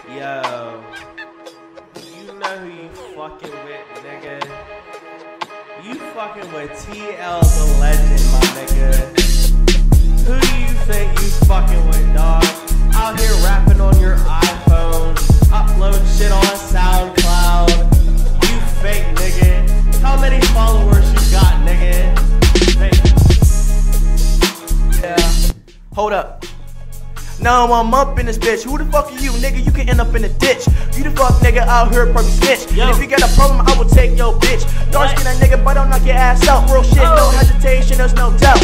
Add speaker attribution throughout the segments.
Speaker 1: Yo, you know who you fucking with, nigga? You fucking with TL the Legend, my nigga. Who do you think you fucking with, dog? Out here rapping on your iPhone, uploading shit on SoundCloud. You fake, nigga. How many followers you got, nigga? Fake.
Speaker 2: Yeah. Hold up. Now I'm up in this bitch. Who the fuck are you, nigga? You can end up in a ditch. You the fuck nigga out here probably snitch. And if you got a problem, I will take your bitch. Dark skin that nigga, but don't knock your ass out. Real shit, no hesitation, there's no doubt.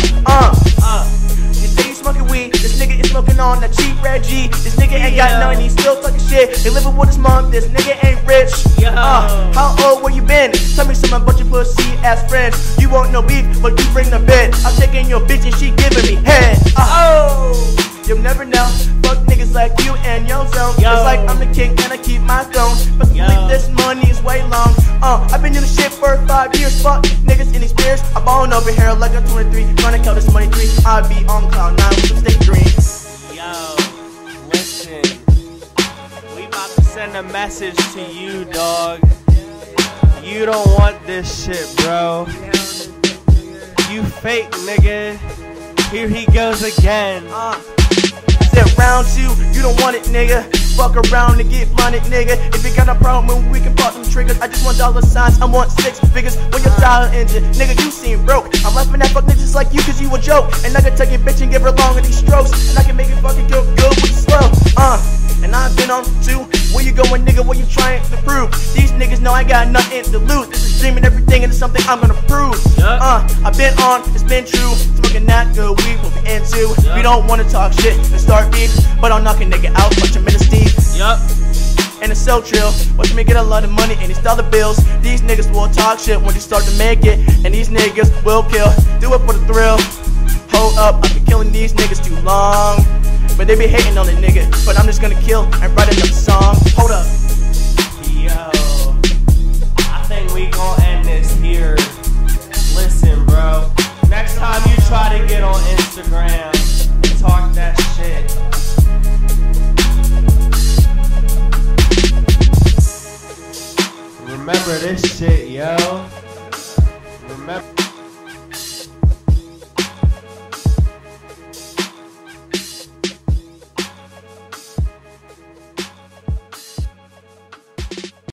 Speaker 2: You say you smoking weed, this nigga is smoking on that cheap red G. This nigga ain't got none, he's still talking shit. They living with his mom, this nigga ain't rich. How old where you been? Tell me some bunch of pussy ass friends. You want no beef, but you bring the bed. I'm taking your bitch and she giving me head. You'll never know. Fuck niggas like you and your zone. It's like I'm the king and I keep my throne. But this money is way long. I've been in the shit for 5 years. Fuck niggas in these beers. I'm ballin' over here like I'm 23. Trying to count this money 3. I be on cloud 9 with some steak dreams.
Speaker 1: Yo, listen. We about to send a message to you, dog. You don't want this shit, bro. You fake, nigga. Here he goes again.
Speaker 2: Sit round 2, you don't want it, nigga. Fuck around and get blinded, nigga. If you got a problem, we can pop them triggers. I just want dollar signs, I want 6 figures. When your style engine, nigga, you seem broke. I'm laughing at fuck niggas like you cause you a joke. And I can take your bitch and give her long of these strokes. And I can make it fucking go good with the slow. And I've been on 2. Where you going, nigga? What you trying to prove? These niggas know I got nothing to lose. This is dreaming everything and it's something I'm gonna prove. I've been on, it's been true. Smoking that good weed, what we into. We don't wanna talk shit and start beef, but I'll knock a nigga out like your minister. And it's so trill. Watch me get a lot of money and these dollar bills. These niggas will talk shit when they start to make it, and these niggas will kill. Do it for the thrill. Hold up, I've been killing these niggas too long. But they be hating on the nigga, but I'm just gonna kill and write another song. Hold up.
Speaker 1: Yo, I think we gon' end this here. Listen, bro. Next time you try to get on Instagram and talk that shit, remember this shit, yo. Remember.